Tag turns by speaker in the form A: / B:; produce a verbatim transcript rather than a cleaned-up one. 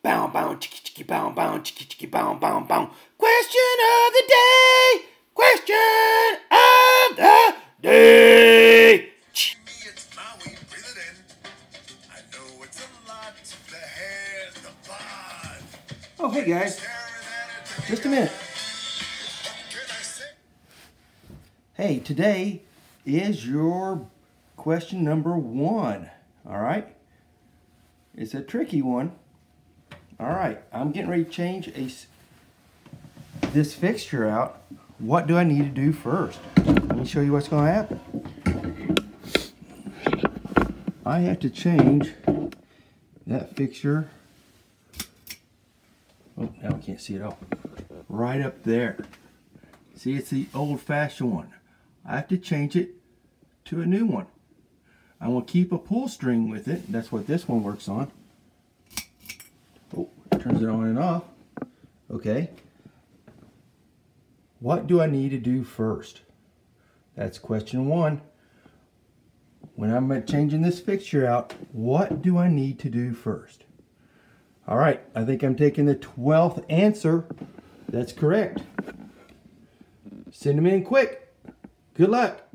A: bow, bow, chicky, chicky, bow, bow, chicky, chicky, bow, bow, bow. Question of the day. Question of the day. Oh, hey guys. Just a minute. Hey, today is your question number one. All right. It's a tricky one. All right. I'm getting ready to change a, this fixture out. What do I need to do first? Let me show you what's going to happen. I have to change that fixture. Oh, now I can't see it all. Right up there. See, it's the old-fashioned one. I have to change it to a new one. I will keep a pull string with it. That's what this one works on. Oh, it turns it on and off. Okay. What do I need to do first? That's question one. When I'm changing this fixture out, what do I need to do first? All right, I think I'm taking the twelfth answer. That's correct. Send them in quick. Good luck.